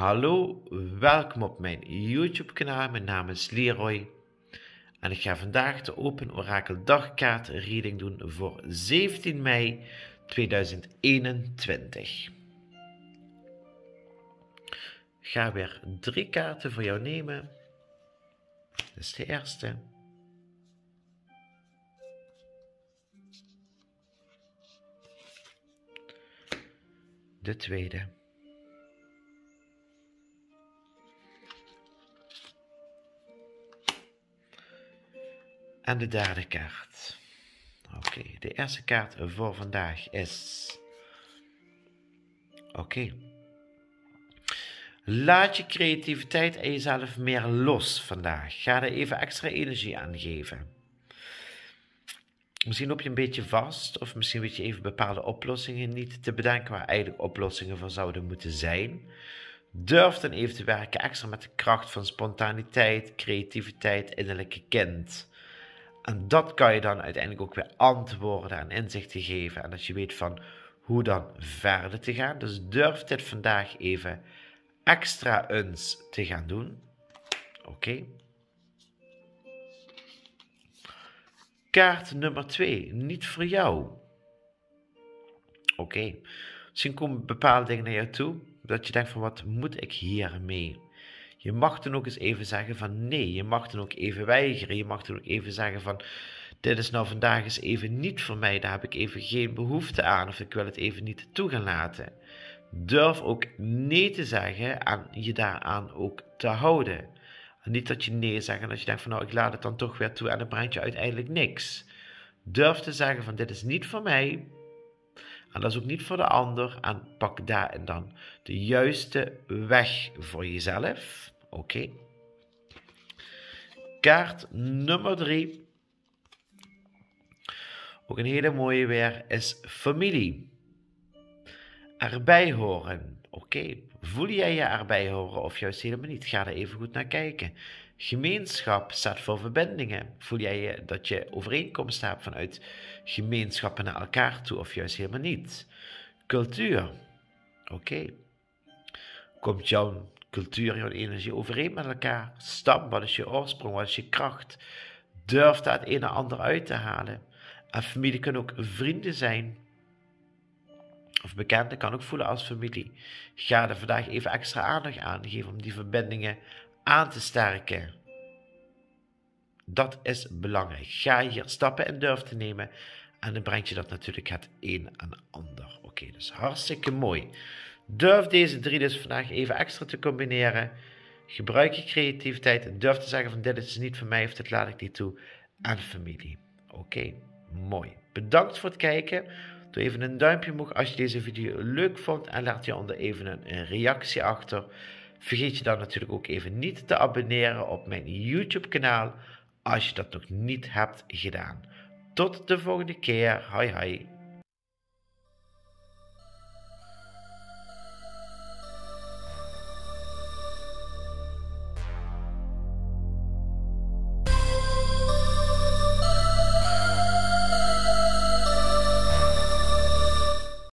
Hallo, welkom op mijn YouTube kanaal. Mijn naam is Leroy en ik ga vandaag de Open Orakel Dagkaart reading doen voor 17 mei 2021. Ik ga weer 3 kaarten voor jou nemen. Dit is de eerste. De tweede. En de derde kaart. Oké, de eerste kaart voor vandaag is... Laat je creativiteit en jezelf meer los vandaag. Ga er even extra energie aan geven. Misschien loop je een beetje vast, of misschien weet je even bepaalde oplossingen niet te bedenken waar eigenlijk oplossingen voor zouden moeten zijn. Durf dan even te werken extra met de kracht van spontaniteit, creativiteit, innerlijke kind. En dat kan je dan uiteindelijk ook weer antwoorden en inzichten geven. En dat je weet van hoe dan verder te gaan. Dus durf dit vandaag even extra eens te gaan doen. Oké. Kaart nummer 2. Niet voor jou. Oké. Misschien komen bepaalde dingen naar jou toe. Dat je denkt van wat moet ik hiermee? Je mag dan ook eens even zeggen van nee. Je mag dan ook even weigeren. Je mag dan ook even zeggen van dit is nou vandaag eens even niet voor mij. Daar heb ik even geen behoefte aan. Of ik wil het even niet toe gaan laten. Durf ook nee te zeggen en je daaraan ook te houden. En niet dat je nee zegt en dat je denkt van nou ik laat het dan toch weer toe en dan brengt je uiteindelijk niks. Durf te zeggen van dit is niet voor mij. En dat is ook niet voor de ander. En pak daarin dan de juiste weg voor jezelf. Oké. Kaart nummer 3. Ook een hele mooie weer is familie. Erbij horen. Oké. Voel jij je erbij horen of juist helemaal niet? Ga er even goed naar kijken. Gemeenschap staat voor verbindingen. Voel jij je dat je overeenkomsten hebt vanuit gemeenschappen naar elkaar toe of juist helemaal niet? Cultuur. Oké. Komt jouw cultuur, jouw energie overeen met elkaar? Stam, wat is je oorsprong, wat is je kracht? Durf daar het een en ander uit te halen. En familie kan ook vrienden zijn. Of bekenden kan ook voelen als familie. Ga er vandaag even extra aandacht aan geven om die verbindingen aan te sterken. Dat is belangrijk. Ga hier stappen in durf te nemen. En dan brengt je dat natuurlijk het een en ander. Oké, dus hartstikke mooi. Durf deze 3 dus vandaag even extra te combineren. Gebruik je creativiteit en durf te zeggen van dit is niet voor mij of dit laat ik niet toe aan familie. Oké, mooi. Bedankt voor het kijken. Doe even een duimpje omhoog als je deze video leuk vond en laat hieronder even een reactie achter. Vergeet je dan natuurlijk ook even niet te abonneren op mijn YouTube kanaal als je dat nog niet hebt gedaan. Tot de volgende keer. Hoi hoi.